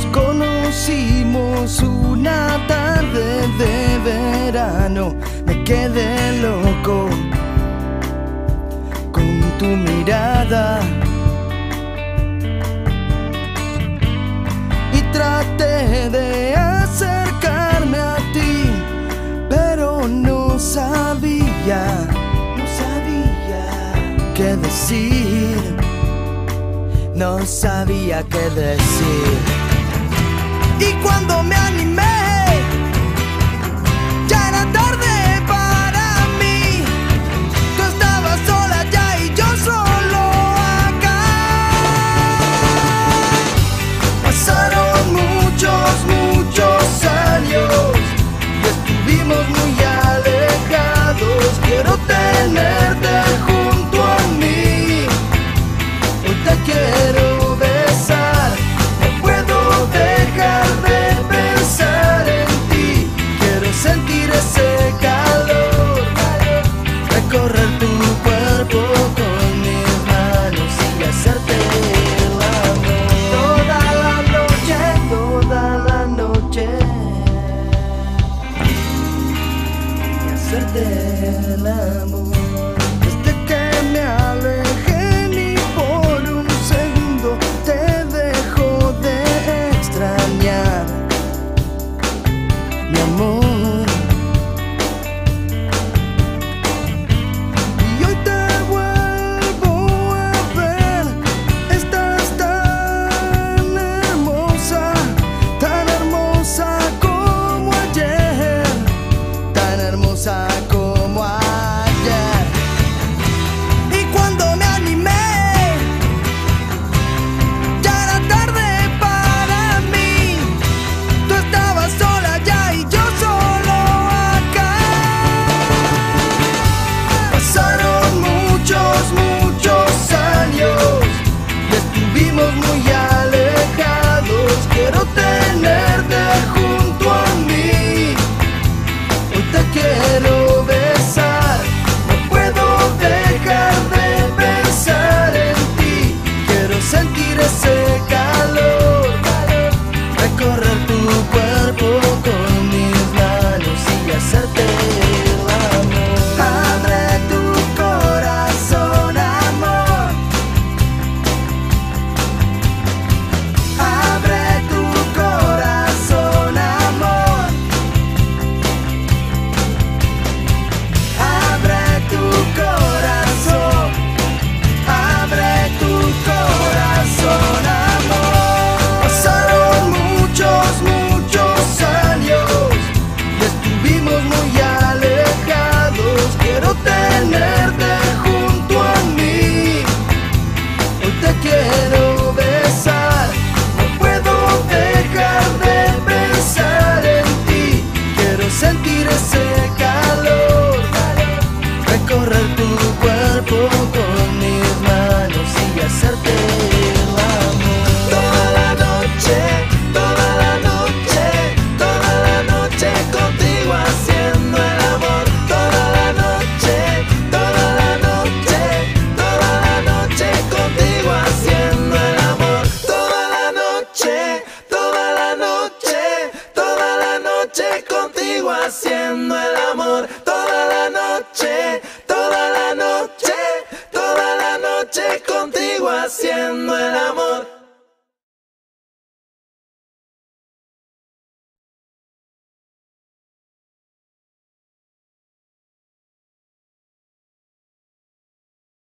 conocimos una tarde de verano. Me quedé loco con tu mirada y traté de acercarme a ti, pero no sabía qué decir. No sabía qué decir. Y cuando me animé, ya era tarde para mí. Tú estabas sola ya y yo solo acá. Pasaron muchos años y estuvimos muy alejados. Quiero tenerte junto a mí. Hoy te quiero besar. No puedo dejar de pensar en ti. Quiero sentir ese calor, recorrer tu cuerpo con mis manos y hacerte el amor. Toda la noche, y hacerte el amor. Desde que me alejé, ni por un segundo te dejo de extrañar, mi amor. Y hoy te vuelvo a ver. Estás tan hermosa como ayer, tan hermosa como ayer. Y cuando me animé, ya era tarde para mí. Tú estabas sola ya y yo solo acá. Pasaron muchos años y estuvimos muy alejados. Quiero tenerte junto a mí. Hoy te quiero besar. No puedo dejar de pensar en ti. Quiero sentir ese calor, recorrer tu cuerpo con mis manos y hacerte el amor. Abre tu corazón, amor. Abre tu corazón, amor. Abre tu corazón. Abre tu corazón, amor. Pasaron muchos años y estuvimos muy alejados. Quiero tenerte junto a mí. Hoy te quiero besar. No puedo dejar de pensar en ti. Quiero sentir ese calor, recorrer tu cuerpo con mis manos y hacerte el amor. Toda la noche, toda la noche, toda la noche contigo haciendo el amor. Toda la noche, toda la noche, toda la noche contigo haciendo el amor. Toda la noche, toda la noche, toda la noche contigo haciendo el amor. Toda la noche, toda la noche, toda la noche contigo haciendo el amor.